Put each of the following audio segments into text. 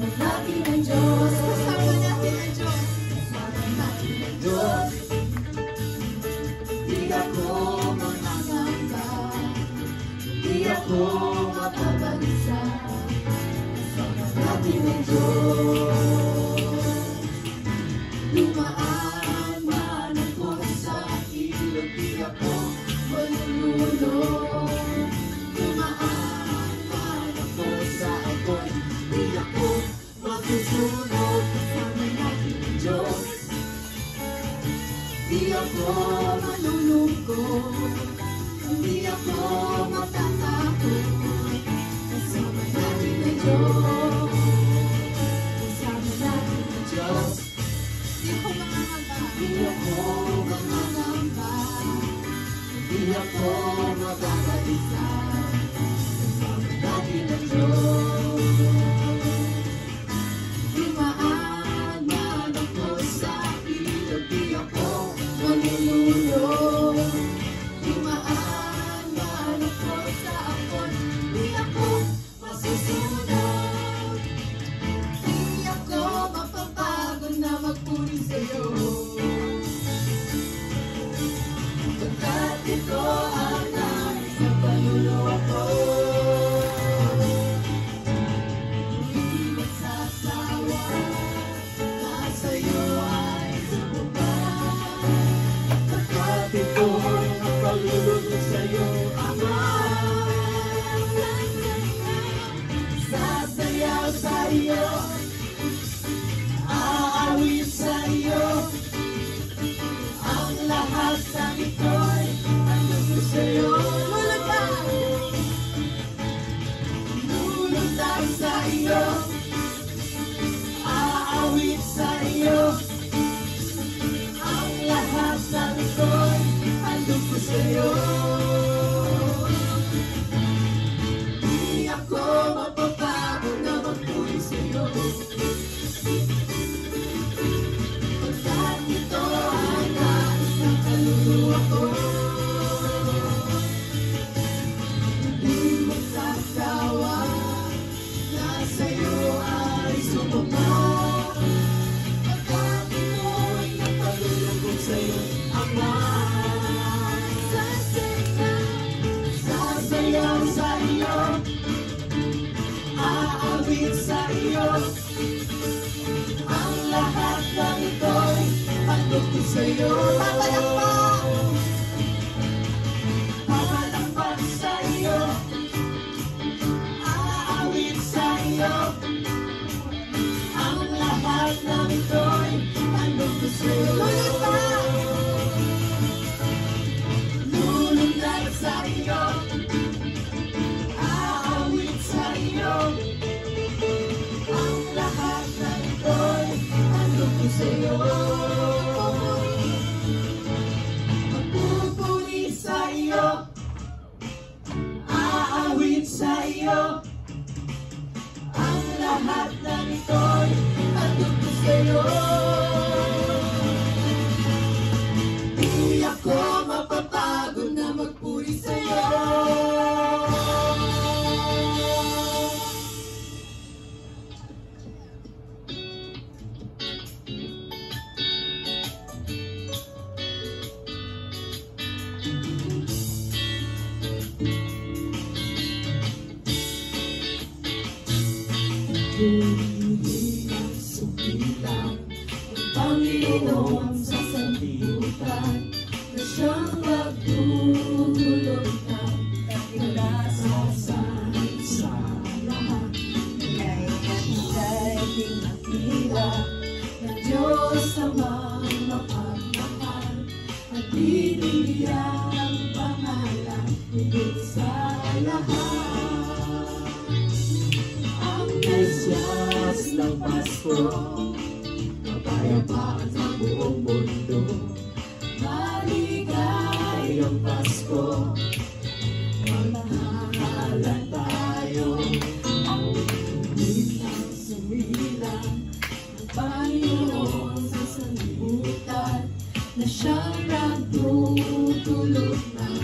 natin ang Diyos. Kasama natin ang Diyos. Kasama natin ang Diyos. Di ako manangamba, di ako makabalisa. Kasama natin ang Diyos. Dumaan man ako sa ilog, di ako malulunod. Dumaan man ako sa apoy, di ako masusunod. Kasama natin ang Diyos. Di ako malulungkot, di ako matatakot. Kasama natin ang Diyos. Kasama natin ang Diyos. Di ako mangangamba, di ako mangangamba, di ako magagalisa. Kasama natin ang Diyos. Dumaan man ako sa ilog, di ako malulunod. Dumaan man ako sa apoy, di ako masusunod. Di ako mapapagod na magpuri sa'yo, pagkat ito ang nais ng kaluluwa ko. Hindi magsasawa na sa'yo ay sumubay, pagkat ito ang kaluluwa sa'yo, Ama. Sasayaw sa'yo, aawit sa'yo, ang lahat ng ito'y andun ko sa'yo. Lulutang sa iyo, aawit sa iyo, ang lahat ng ito'y andun ko sa'yo. Di ako mapapagod na magpuri sa'yo, pagkat ito ang nais ng kaluluwa ko. Hindi magsasawa na sa'yo ay sumama, pagkat ito'y napalulugod sa'yo, Ama. Sasayaw sa iyo, aawit sa iyo, ang lahat ng ito'y andun ko sa'yo. Papalakpak sa iyo, aawit sa iyo, ang lahat ng ito'y andun ko sa'yo. Lulundag sa iyo, aawit sa iyo, ang lahat ng ito'y andun ko sa'yo. Magpupuri sa iyo, aawit sa iyo, ang lahat ng ito'y andun ko sa'yo. Di ako mapapagod na magpuri sa'yo. Hindi ang sumilang ang Panginoon sa sanlibutan, na siyang magtutulog ng pinagsasan sa lahat. Kaya pinakita ng Diyos amang mapagmahal, at binigyan ang pangalan higit sa lahat. Ang Mesyas ng Pasko, kapayapaan sa buong mundo. Maligayang Pasko, magmahalan tayo. Ang bintang sumilang ng Panginoon sa sanlibutan, na siyang nagtutulog ng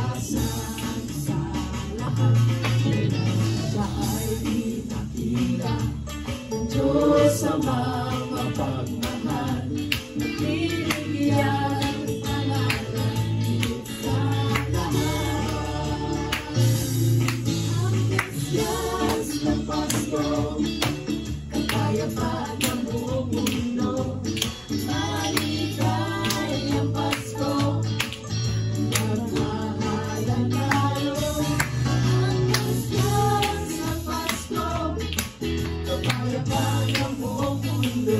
kaligtasan sa lahat. Siya ay pinakita Pasko, kapayapaan ng buong mundo. Maligayang Pasko, magmahalan tayo. Ang Diyos sa Pasko, kapayapaan ng buong mundo.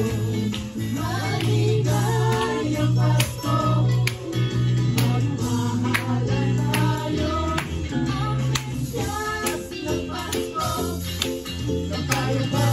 Maligayang Pasko, magmahalan tayo. Ang Diyos sa Pasko, kapayapaan